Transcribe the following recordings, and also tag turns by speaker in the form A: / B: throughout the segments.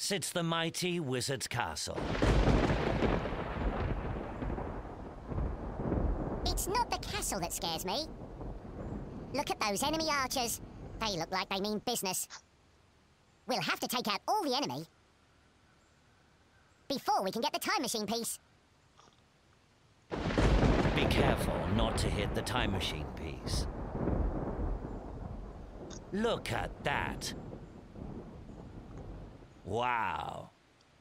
A: Yes, it's the mighty Wizard's Castle.
B: It's not the castle that scares me. Look at those enemy archers. They look like they mean business. We'll have to take out all the enemy before we can get the time machine piece.
A: Be careful not to hit the time machine piece. Look at that. Wow.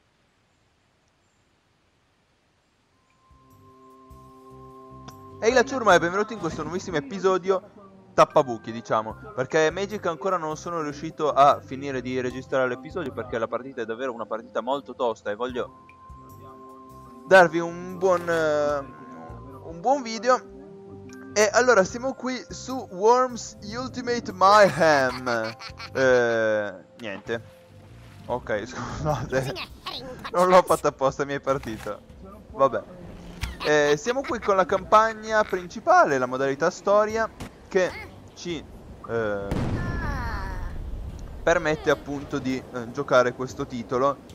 C: Ehi la ciurma e benvenuti in questo nuovissimo episodio tappabuchi, diciamo, perché Magic ancora non sono riuscito a finire di registrare l'episodio perché la partita è davvero una partita molto tosta e voglio darvi un buon video. E allora siamo qui su Worms Ultimate Mayhem. Niente. Ok, scusate, non l'ho fatta apposta, mi è partito. Vabbè. Siamo qui con la campagna principale, la modalità storia, che ci permette appunto di giocare questo titolo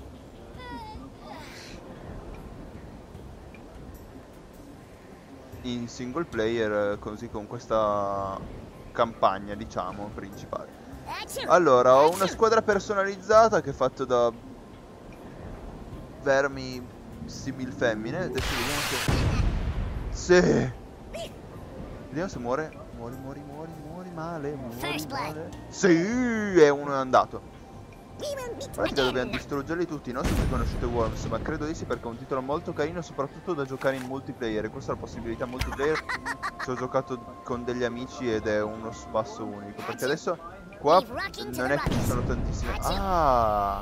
C: in single player, così con questa campagna, diciamo, principale. Allora, ho una squadra personalizzata che è fatta da vermi simil femmine. Adesso vediamo se... Sì! Vediamo se muore. Muori male. Sì! E uno è andato. In pratica dobbiamo distruggerli tutti. Non so se conoscete Worms, ma credo di sì, perché è un titolo molto carino, soprattutto da giocare in multiplayer. E questa è la possibilità multiplayer. Ci ho giocato con degli amici ed è uno spasso unico, perché adesso qua non è che ci sono tantissime... Ah!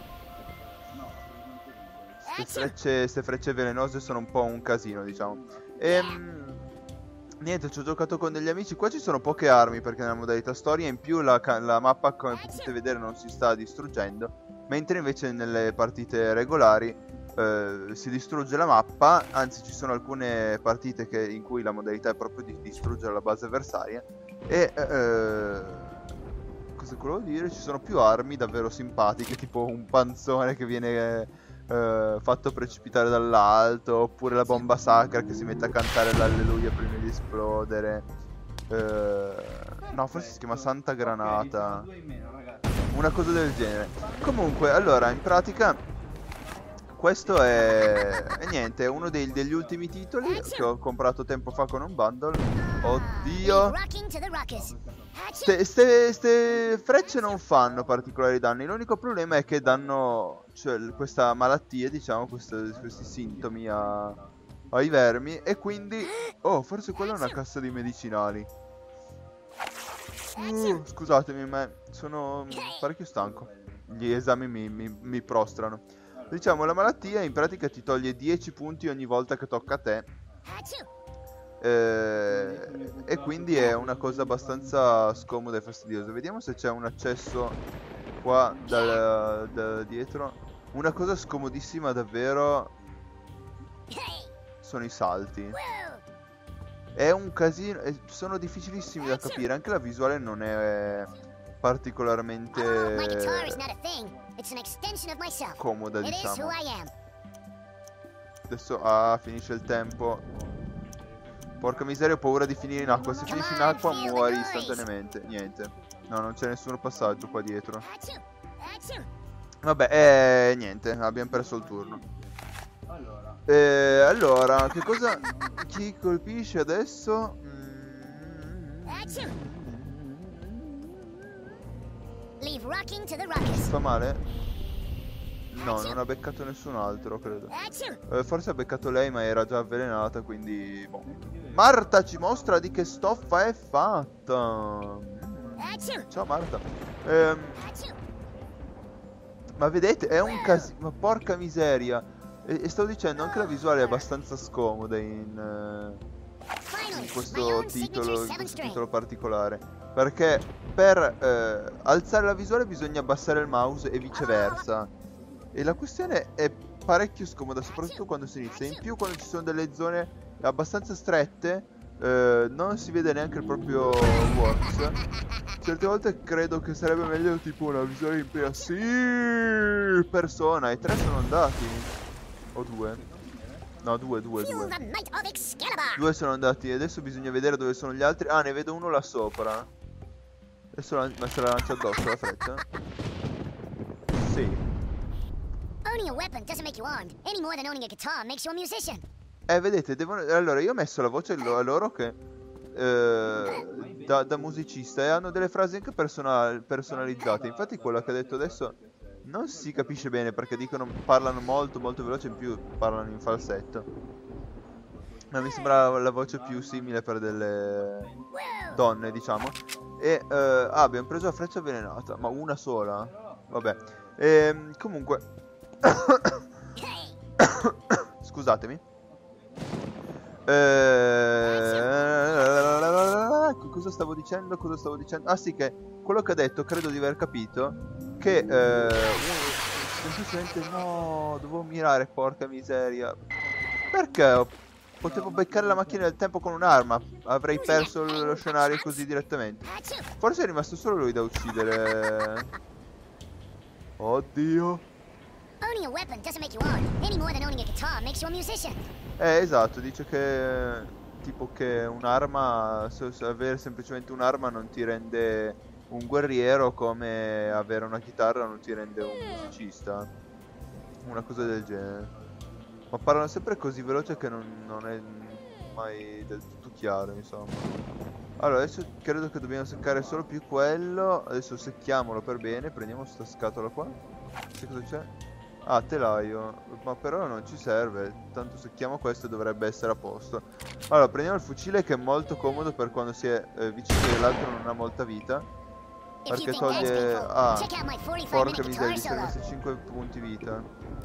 C: Queste frecce velenose sono un po' un casino, diciamo. Niente, ci ho giocato con degli amici. Qua ci sono poche armi perché nella modalità storia. In più la mappa, come potete vedere, non si sta distruggendo, mentre invece nelle partite regolari si distrugge la mappa. Anzi, ci sono alcune partite in cui la modalità è proprio di distruggere la base avversaria. E cosa volevo dire? Ci sono più armi davvero simpatiche, tipo un panzone che viene fatto precipitare dall'alto, oppure la bomba sacra che si mette a cantare l'alleluia prima di esplodere. No, forse si chiama Santa Granata, una cosa del genere. Comunque, allora, in pratica questo è niente, è uno degli ultimi titoli che ho comprato tempo fa con un bundle. Oddio, ste frecce non fanno particolari danni. L'unico problema è che danno, cioè, questa malattia, diciamo, questi sintomi ai vermi. E quindi... Oh, forse quella è una cassa di medicinali. Scusatemi, ma sono parecchio stanco. Gli esami mi prostrano. Diciamo, la malattia in pratica ti toglie 10 punti ogni volta che tocca a te. E quindi è una cosa abbastanza scomoda e fastidiosa. Vediamo se c'è un accesso qua da dietro. Una cosa scomodissima davvero sono i salti. È un casino, sono difficilissimi da capire. Anche la visuale non è particolarmente comoda, diciamo. Adesso finisce il tempo. Porca miseria, ho paura di finire in acqua. Se finisci in acqua muori istantaneamente. Niente. No, non c'è nessun passaggio qua dietro. Vabbè, niente, abbiamo perso il turno. Allora, che cosa... Chi colpisce adesso? Fa male? No, non ha beccato nessun altro, credo. Forse ha beccato lei, ma era già avvelenata, quindi... Boh. Marta ci mostra di che stoffa è fatta. Ciao Marta. Ma vedete, è un casino. Ma porca miseria. E stavo dicendo, anche la visuale è abbastanza scomoda in questo titolo particolare. Perché per alzare la visuale bisogna abbassare il mouse e viceversa. E la questione è parecchio scomoda, soprattutto quando si inizia. In più, quando ci sono delle zone abbastanza strette, non si vede neanche il proprio Works. Certe volte credo che sarebbe meglio tipo una visione in prima persona. E 3 sono andati. O 2. No, 2. 2 sono andati. E adesso bisogna vedere dove sono gli altri. Ah, ne vedo uno là sopra. Adesso ma se la lancia addosso la freccia. Sì.
B: Owning a weapon doesn't make you armed, any more than owning a guitar makes you a musician.
C: Vedete, allora io ho messo la voce a loro che da musicista, e hanno delle frasi anche personalizzate. Infatti quella che ha detto adesso non si capisce bene perché parlano molto molto veloce, in più parlano in falsetto. Ma mi sembra la voce più simile per delle donne, diciamo. E abbiamo preso la freccia avvelenata, ma una sola. Vabbè. Comunque scusatemi. Cosa stavo dicendo? Ah sì, che quello che ha detto, credo di aver capito, che semplicemente no, dovevo mirare, porca miseria. Perché potevo beccare la macchina del tempo con un'arma, avrei perso lo scenario così direttamente. Forse è rimasto solo lui da uccidere. Oddio.
B: Owning a weapon doesn't make you armed, any more than owning a guitar makes you a musician.
C: Esatto, dice che tipo che un'arma, avere semplicemente un'arma non ti rende un guerriero, come avere una chitarra non ti rende un musicista. Una cosa del genere. Ma parlano sempre così veloce che non è mai del tutto chiaro, insomma. Allora, adesso credo che dobbiamo seccare solo più quello. Adesso secchiamolo per bene, prendiamo sta scatola qua. Che cosa c'è? Ah, telaio, ma però non ci serve, tanto secchiamo questo e dovrebbe essere a posto. Allora, prendiamo il fucile che è molto comodo per quando si è vicino dell'altro, non ha molta vita. Perché toglie... Ah, porca miseria, ci sono questi 5 punti vita.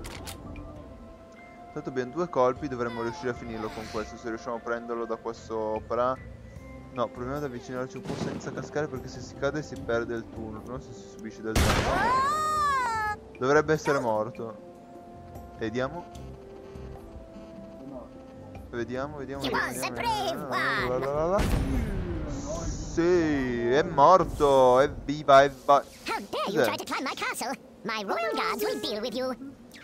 C: Tanto abbiamo 2 colpi, dovremmo riuscire a finirlo con questo, se riusciamo a prenderlo da qua sopra. No, proviamo ad avvicinarci un po' senza cascare, perché se si cade si perde il turno, no? Se si subisce del danno. Dovrebbe essere morto. Vediamo. Vediamo. Sì, è morto. Evviva.
B: How dare you try to climb my castle? My royal guards will deal with you.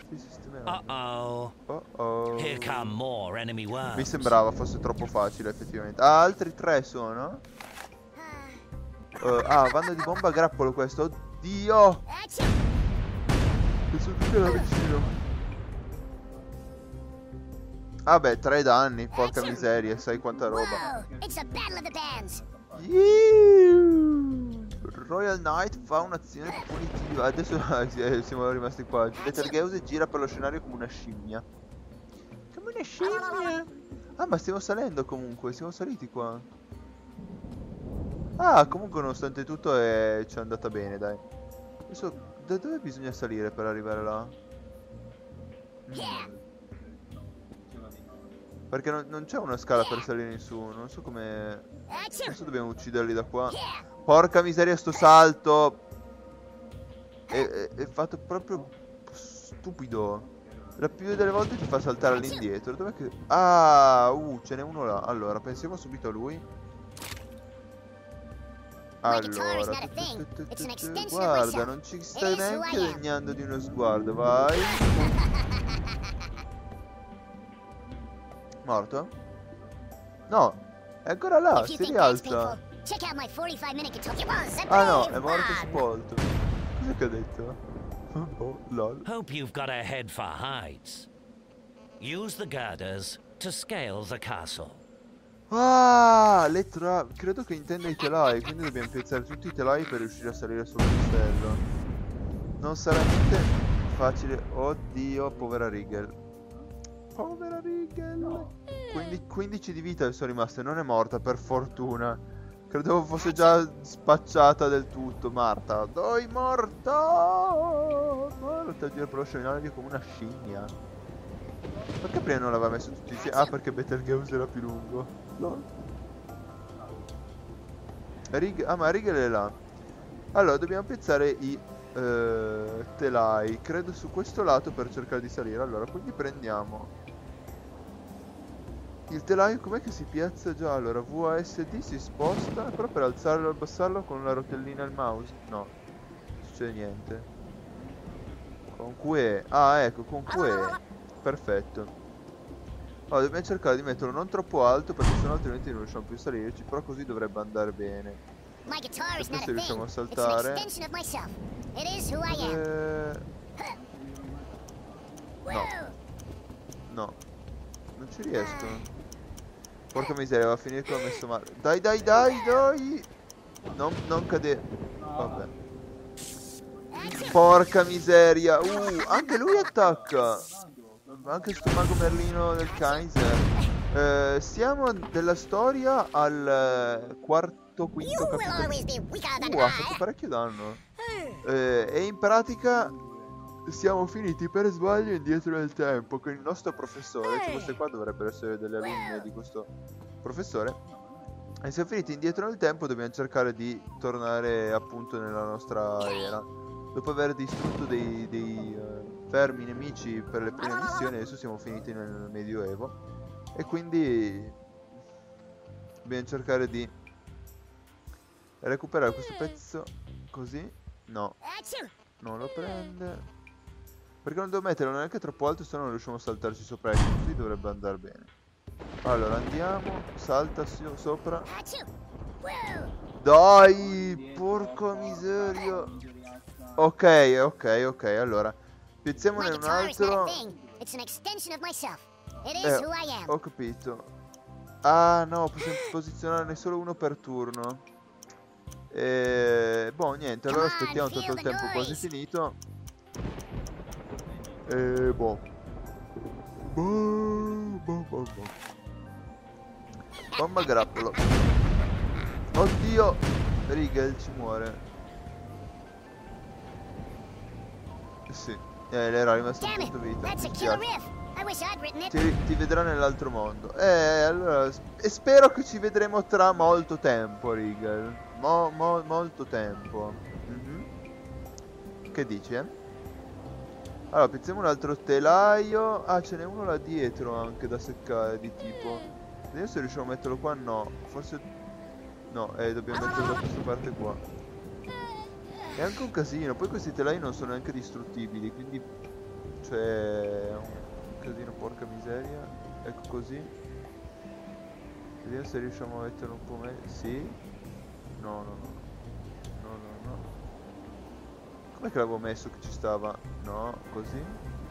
A: Uh-oh. Here come more enemy worms.
C: Mi sembrava fosse troppo facile, effettivamente. Ah, altri 3 sono. Banda di bomba a grappolo questo. Oddio. Sono tutti là vicino. Vabbè, 3 danni, porca miseria, sai quanta roba. Royal Knight fa un'azione punitiva. Adesso siamo rimasti qua. Betelgeuse gira per lo scenario come una scimmia. Come una scimmia. Ah, ma stiamo salendo comunque, siamo saliti qua. Ah, comunque nonostante tutto ci è andata bene, dai. Adesso da dove bisogna salire per arrivare là? Perché non c'è una scala per salire in su. Non so come... Adesso dobbiamo ucciderli da qua. Porca miseria, sto salto è fatto proprio stupido. La più delle volte ti fa saltare all'indietro. Dov'è che... Ah, ce n'è uno là. Allora, pensiamo subito a lui. Allora, guarda, non ci stai neanche degnando di uno sguardo, vai. Morto? No, è ancora là, si rialza. Ah no, è morto spolto. Cos'è che ha detto? Oh, lol.
A: Hope you've got a head for heights. Use the girders to scale the castle.
C: Ah, credo che intenda i telai, quindi dobbiamo piazzare tutti i telai per riuscire a salire sul castello. Non sarà niente facile. Oddio, povera Rigel. Povera Rigel. 15 di vita sono rimaste, non è morta per fortuna. Credevo fosse già spacciata del tutto. Marta, dai morta! Marta gira per lo scenario come una scimmia. Perché prima non l'aveva messo tutti insieme? Ah, perché Betelgeuse era più lungo. No. Ma Rigel è là. Allora, dobbiamo piazzare i telai. Credo su questo lato per cercare di salire. Allora, quindi prendiamo Il telaio com'è che si piazza già? Allora, VASD si sposta, però per alzarlo e abbassarlo con la rotellina e il mouse? No, non succede niente. Con QE. Ah, ecco, con QE. Perfetto. Allora, dobbiamo cercare di metterlo non troppo alto perché sennò altrimenti non riusciamo più a salirci, però così dovrebbe andare bene. Adesso riusciamo a saltare. No. No. Non ci riesco. Porca miseria, va a finire che ho messo male. Dai, dai, dai, dai. Non cadere. Vabbè. Porca miseria. Anche lui attacca. Anche sto mago merlino del Kaiser. Siamo della storia al quinto capitolo. Ha fatto parecchio danno. E in pratica siamo finiti per sbaglio indietro nel tempo con il nostro professore. Cioè, queste qua dovrebbero essere delle alunne di questo professore. E siamo finiti indietro nel tempo. Dobbiamo cercare di tornare appunto nella nostra era. Dopo aver distrutto dei fermi nemici per le prime missioni, adesso siamo finiti nel Medioevo. E quindi dobbiamo cercare di recuperare questo pezzo. Così. No. Non lo prende. Perché non devo metterlo neanche troppo alto, se no non riusciamo a saltarci sopra. Così dovrebbe andare bene. Allora andiamo. Salta sopra. Dai, porca miseria. Ok, allora piazziamone un altro. Ho capito. Ah no, possiamo posizionarne solo uno per turno. Boh, niente, allora aspettiamo, tanto il tempo è quasi finito. Boh. Bomba grappolo. Oddio, Rigel ci muore. Sì, le era rimasto un punto vita. Ti vedrà nell'altro mondo. Allora, e spero che ci vedremo tra molto tempo, Rigel. Molto tempo. Che dici, Allora, pizziamo un altro telaio. Ah, ce n'è uno là dietro anche da seccare, di tipo. Vediamo se riusciamo a metterlo qua. No, forse... No, dobbiamo metterlo da questa parte qua. È anche un casino, poi questi telai non sono neanche distruttibili, quindi... Cioè... È un casino, porca miseria. Ecco così. Vediamo se riusciamo a metterlo un po' meglio. Sì. No. Com'è che l'avevo messo che ci stava? No, così.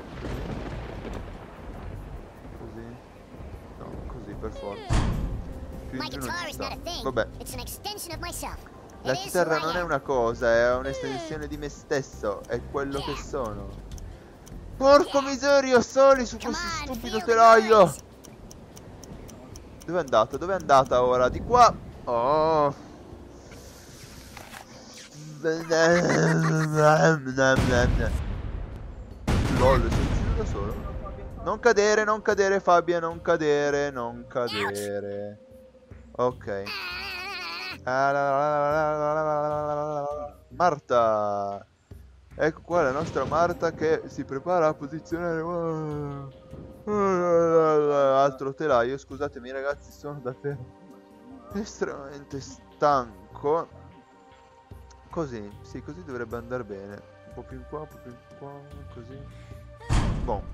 C: Così. No, così per forza. Più in giù non ci sta. Vabbè. La chitarra non è una cosa, è un'estensione di me stesso. È quello che sono. Porco miseria, sali su questo stupido telaio. Dove è andata? Dove è andata ora? Di qua. Oh. LOL, sei uscito da solo? Non cadere Fabia, non cadere. Ok. Marta. Ecco qua la nostra Marta che si prepara a posizionare altro telaio. Scusatemi ragazzi, sono davvero estremamente stanco. Così, sì, così dovrebbe andare bene. Un po' più in qua, un po' più in qua, così. Boh.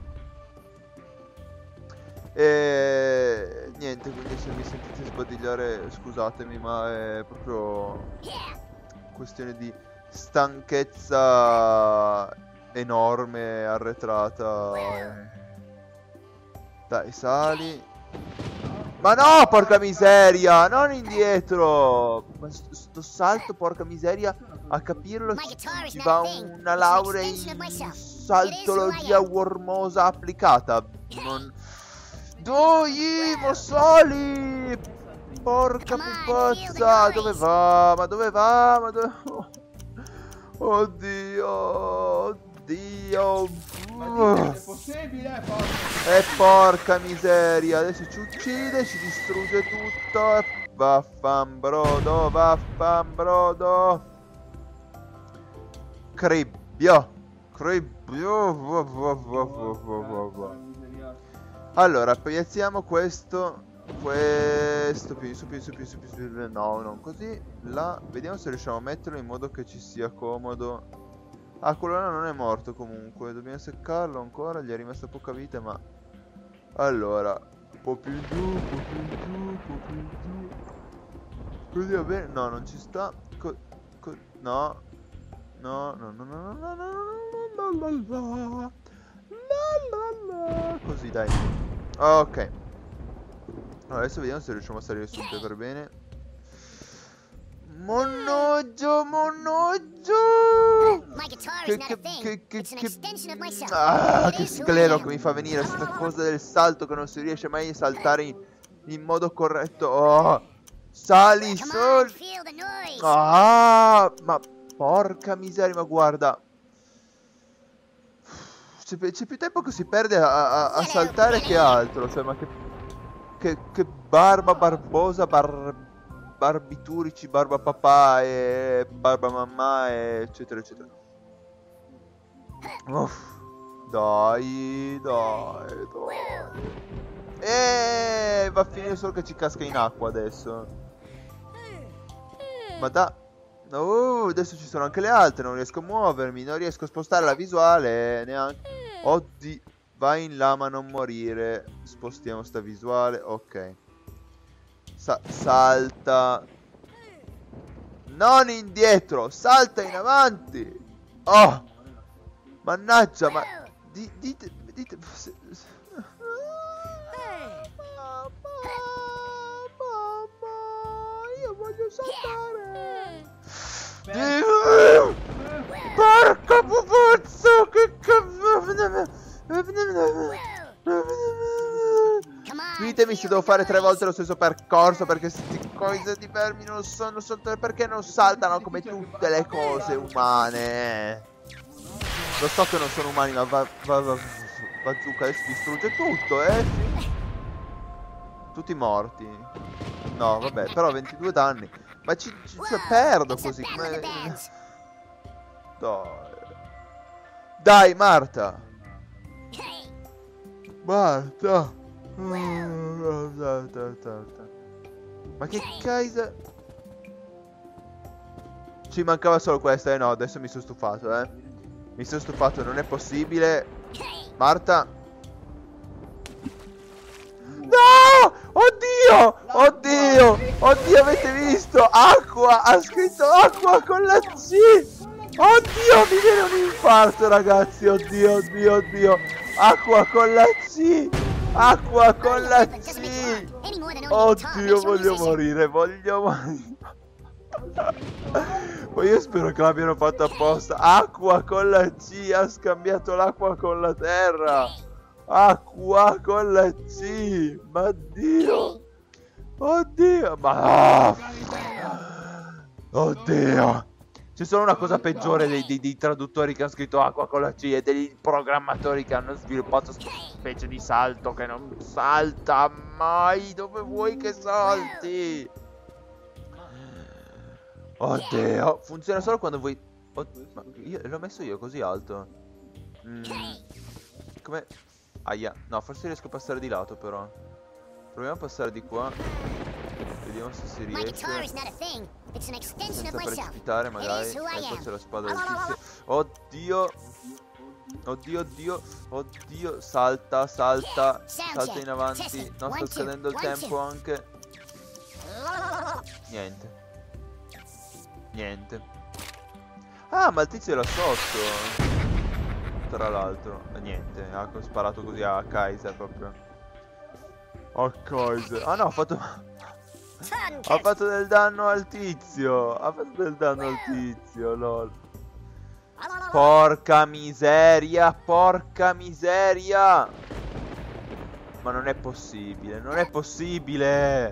C: E niente, quindi se mi sentite sbadigliare scusatemi, ma è proprio questione di stanchezza enorme, arretrata. Dai, sali. Ma no, porca miseria, non indietro. Ma sto salto, porca miseria, a capirlo ci va una laurea in saltologia wormosa applicata. Non... Dai, Mossoli! Porca pupazza! Dove va? Ma dove va? Ma dove... Oddio! Oddio!
D: Ma è possibile?
C: Porca miseria! Adesso ci uccide, ci distrugge tutto. Vaffanbrodo, vaffanbrodo! Cribbio! Cribbio! Allora, piazziamo questo Questo più su. No, non così. Là, vediamo se riusciamo a metterlo in modo che ci sia comodo. Ah, quello là non è morto comunque. Dobbiamo seccarlo ancora. Gli è rimasta poca vita, ma... Allora, un po' più giù, un po' più giù, un po' più giù. Così va bene. No, non ci sta. No. No. Così, dai. Ok. Allora, adesso vediamo se riusciamo a salire sul per bene. Monnoggio. Che sclero che mi fa venire sta cosa del salto, che non si riesce mai a saltare in modo corretto. Oh, sali. Ah, ma porca miseria, ma guarda. C'è più tempo che si perde a saltare che altro. Cioè, ma che barba barbosa, barbiturici, barba papà e barba mamma, eccetera eccetera. Uff, dai. Va a finire solo che ci casca in acqua adesso. Ma adesso ci sono anche le altre. Non riesco a muovermi, non riesco a spostare la visuale neanche. Oddio, vai in là ma non morire. Spostiamo sta visuale, ok. Salta. Non indietro, salta in avanti. Oh, mannaggia, ma dite mamma, io voglio saltare. Porca pupuzzo, che ditemi se devo fare 3 volte lo stesso percorso, perché questi cose di vermi non sono perché non saltano come tutte le cose umane. Lo so che non sono umani, ma Bazooka adesso distrugge tutto, sì. Tutti morti. No, vabbè, però 22 danni. Ma cioè, perdo così come... Dai, Marta. Ma che cazzo? Ci mancava solo questa, no, adesso mi sono stufato, Mi sono stufato, non è possibile. Marta. No! Oddio, avete visto? Acqua, ha scritto acqua con la C. Oddio, mi viene un infarto, ragazzi. Oddio. Acqua con la C. Oddio, voglio morire. Poi io spero che l'abbiano fatto apposta. Acqua con la C, ha scambiato l'acqua con la terra. Acqua con la C. Ma Dio. Oddio. Oddio. C'è solo una cosa peggiore dei traduttori che hanno scritto acqua con la C e dei programmatori che hanno sviluppato questa specie di salto che non salta mai dove vuoi che salti. Oddio. Funziona solo quando vuoi... ma l'ho messo io così alto. Come... Aia. No, forse riesco a passare di lato però. Proviamo a passare di qua. Vediamo se si riesce. Senza precipitare magari. Ecco c'è la spada del tizio. Oddio. Salta in avanti. No, sto scadendo il tempo anche. Niente. Ah, ma il tizio era sotto. Tra l'altro. Niente, ha sparato così a Kaiser proprio. Ah no, ha fatto del danno al tizio. Lol. Porca miseria. Ma non è possibile. Non è possibile,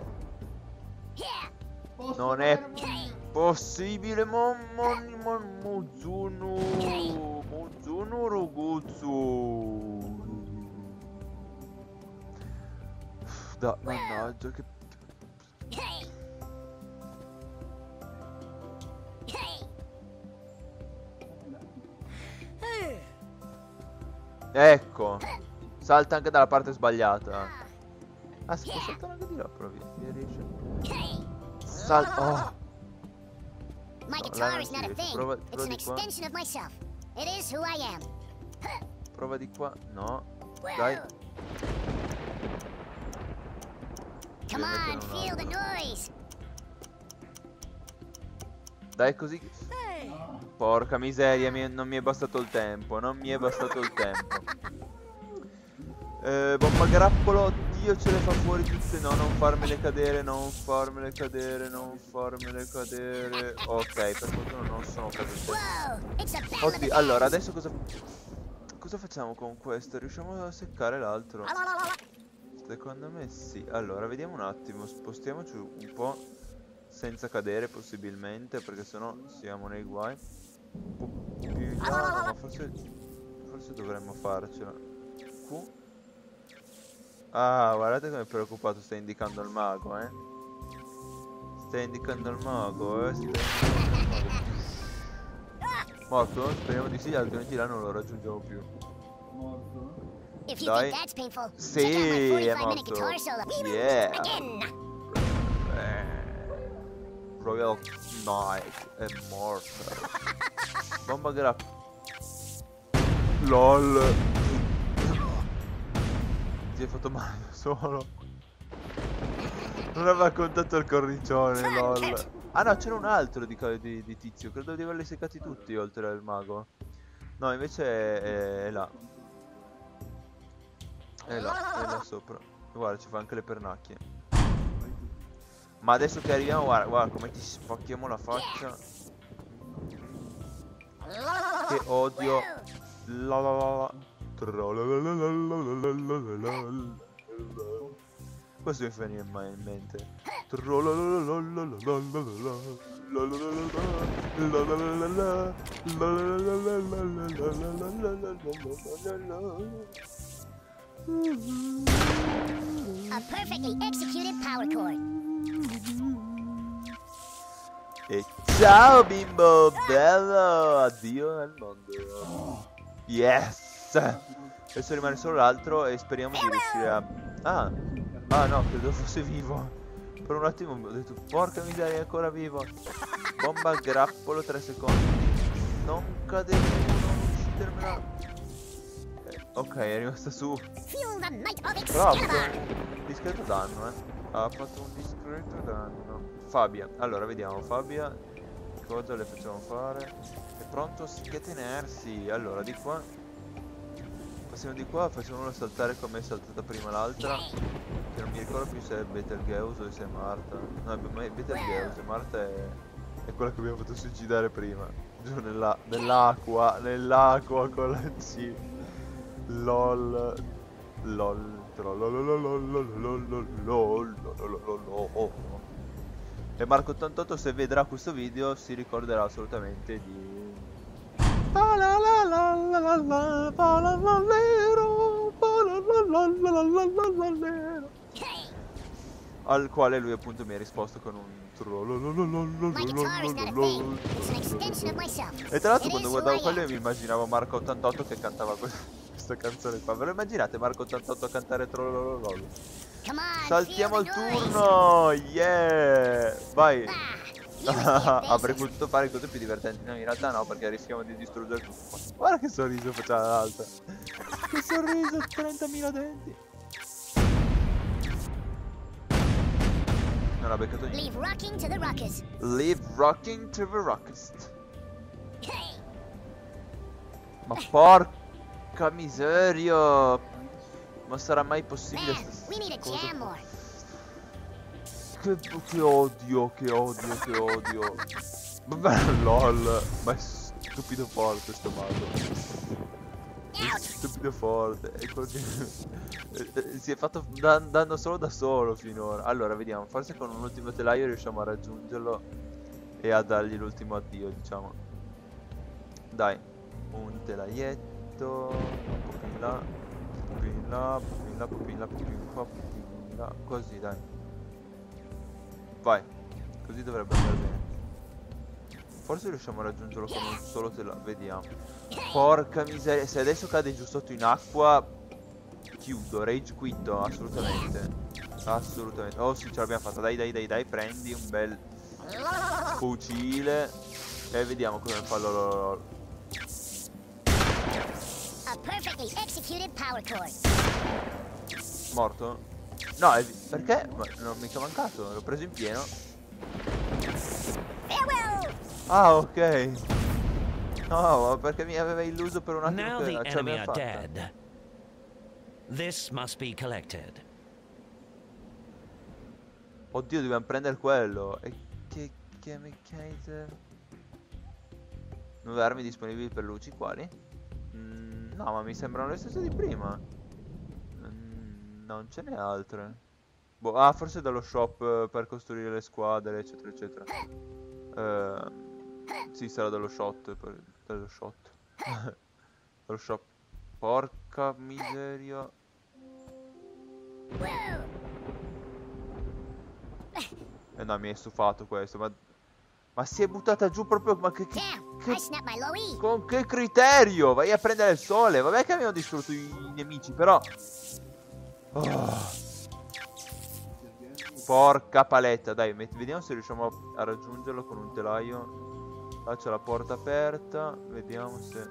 C: Muzunu ragazzu. Mannaggia che... Ecco. Salta anche dalla parte sbagliata. Ah, si può saltare anche di là, però via riesce. Salta. Oh.
B: My
C: No,
B: guitar
C: là
B: is
C: non
B: not
C: si
B: a
C: riesce.
B: thing.
C: Prova
B: It's
C: di
B: an
C: qua.
B: extension of myself. It is who I am.
C: Prova di qua. No. Dai.
B: Come
C: Devo mettere
B: on,
C: un
B: feel the
C: altro.
B: noise.
C: Dai così. Porca miseria, non mi è bastato il tempo. Non mi è bastato il tempo. Bomba grappolo. Dio, ce le fa fuori tutte. No, non farmele cadere. Non farmele cadere. Non farmele cadere. Ok, per fortuna non sono cadute.
B: Whoa, it's a battle of the
C: Oddio, allora
B: bands.
C: adesso cosa facciamo con questo? Riusciamo a seccare l'altro? Secondo me sì. Allora, vediamo un attimo. Spostiamoci un po' senza cadere possibilmente, perché sennò siamo nei guai. Un po' più in là, ma forse dovremmo farcela. Q. Ah, guardate come è preoccupato, sta indicando il mago, eh. Sta indicando il mago, sta indicando il mago. Morto? Speriamo di sì, altrimenti là non lo raggiungiamo più.
B: If you
C: Dai.
B: think that's painful,
C: Sì,
B: check out my
C: è
B: 45-minute
C: morto.
B: guitar solo. We will
C: Yeah.
B: meet again.
C: Royal Knight è morto. Bomba grappa. LOL. Ti hai fatto male da solo. Non aveva contato il cornicione, lol. Ah no, c'era un altro di tizio. Credo di averli seccati tutti oltre al mago. No, invece è là. È là sopra. Guarda, ci fa anche le pernacchie. Ma adesso che arriviamo, guarda come ti spacchiamo la faccia. Che odio. La la la la. Questo mi fa venire in mente.
B: A perfectly executed power chord.
C: E ciao bimbo bello, addio al mondo. Yes. Adesso rimane solo l'altro e speriamo di riuscire a... Ah no, credo fosse vivo. Per un attimo ho detto porca miseria, è ancora vivo. Bomba grappolo, 3 secondi. Non cadere, non uccidermela. Ok, è rimasta su.
B: Feel the might of
C: Però ha avuto
B: Excalibur.
C: un discreto danno, Ha fatto un discreto danno. Fabia, allora vediamo, Fabia, cosa le facciamo fare? È pronto a scatenarsi. Allora, di qua. Passiamo di qua, facciamolo saltare come è saltata prima l'altra. Che non mi ricordo più se è Betelgeuse o se è Marta. No, è Betelgeuse, Marta è quella che abbiamo fatto suicidare prima. Giù nell'acqua con la C. LOL. E Marco88, se vedrà questo video, si ricorderà assolutamente di al quale lui appunto mi ha risposto con un
B: My guitar is not a thing. It's an extension of myself.
C: E tra l'altro
B: It
C: quando
B: is
C: guardavo
B: who I
C: quello
B: am.
C: io mi immaginavo Marco88 che cantava questa canzone qua. Ve lo immaginate Marco88 a cantare trollololol?
B: Come on,
C: Saltiamo
B: feel
C: il
B: the noise.
C: turno! Yeah! Vai!
B: You and your
C: Avrei
B: bases.
C: potuto fare cose più divertenti. No, in realtà no, perché rischiamo di distruggere tutto. Guarda che sorriso faceva l'altra. Che sorriso, 30.000 denti. Non ha beccato niente.
B: Leave rocking to the rockers.
C: Leave rocking to the rockest. Ma porca miseria! Ma sarà mai possibile
B: Man, we need a
C: cosa
B: jam
C: qua?
B: more.
C: Che odio. Vabbè, lol. Ma è stupido forte sto mago. È stupido forte. È si è fatto danno solo da solo finora. Allora, vediamo. Forse con un ultimo telaio riusciamo a raggiungerlo e a dargli l'ultimo addio, diciamo. Dai. Un telaietto. Un po' più in là. Un po' più in là. Un po' più in là. Un po' più in là. Un po' più in qua. Un po' più in là. Così, dai. Vai. Così dovrebbe andare bene. Forse riusciamo a raggiungerlo con un solo telaio. Vediamo. Porca miseria. Se adesso cade giù sotto in acqua, chiudo. Rage quitto, assolutamente. Assolutamente. Oh sì, ce l'abbiamo fatta. Dai, prendi un bel fucile e vediamo come fa lol.
B: A perfectly executed power cord.
C: Morto? No, perché? Ma non ho mica mancato, l'ho preso in pieno.
B: Farewell.
C: Ah, ok. No, perché mi aveva illuso per un attimo
A: Now the
C: che ce
A: enemy
C: l'abbiamo
A: are
C: fatta.
A: dead. This must be collected.
C: Oddio, dobbiamo prendere quello. E che mechanizer? Nuove armi disponibili per luci, quali? No, ma mi sembrano le stesse di prima. Non ce n'è altre. Boh, ah, forse dallo shop per costruire le squadre, eccetera, eccetera. Sì, sarà dallo shop. Dallo shop. Dallo shop. Porca miseria. No, mi è stufato questo, ma si è buttata giù proprio, ma
B: Damn, I snapped my low E.
C: con che criterio? Vai a prendere il sole. Vabbè che abbiamo distrutto i nemici, però porca paletta. Dai, vediamo se riusciamo a raggiungerlo con un telaio. Là c'è la porta aperta. Vediamo se...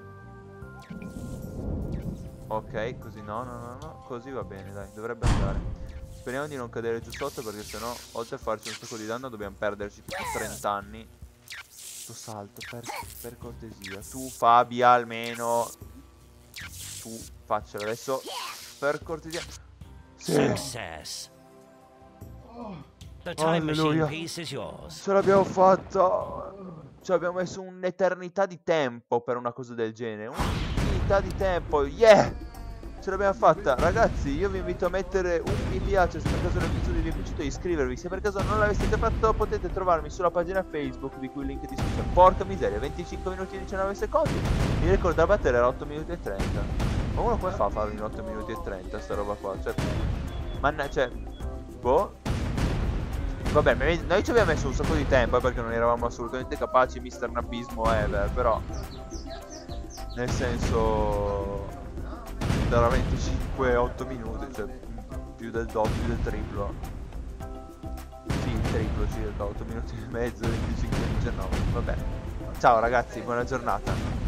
C: Ok, così no. Così va bene, dai, dovrebbe andare. Speriamo di non cadere giù sotto, perché sennò, oltre a farci un sacco di danno, dobbiamo perderci tipo 30 anni. Sto salto, per cortesia. Tu, Fabia, almeno. Tu, faccelo adesso. Per cortesia. Sì.
A: Success. The time machine
C: Alleluia.
A: piece is yours.
C: Ce l'abbiamo fatta. Ci abbiamo messo un'eternità di tempo per una cosa del genere. Un'infinità di tempo. Yeah! Ce l'abbiamo fatta. Ragazzi, io vi invito a mettere un mi piace se per caso l'episodio vi è piaciuto, e iscrivervi. Se per caso non l'aveste già fatto, potete trovarmi sulla pagina Facebook, di cui il link in descrizione. Porca miseria, 25 minuti e 19 secondi. Mi ricordo da battere era 8 minuti e 30. Ma uno come fa a farlo in 8 minuti e 30 sta roba qua? Cioè, boh. Vabbè, noi ci abbiamo messo un sacco di tempo, perché non eravamo assolutamente capaci, Mr. Napismo ever, però nel senso, da 25 a 8 minuti, cioè più del doppio, più del triplo. Sì, il triplo circa, 8 minuti e mezzo, 25 e 19. Vabbè, ciao ragazzi, buona giornata.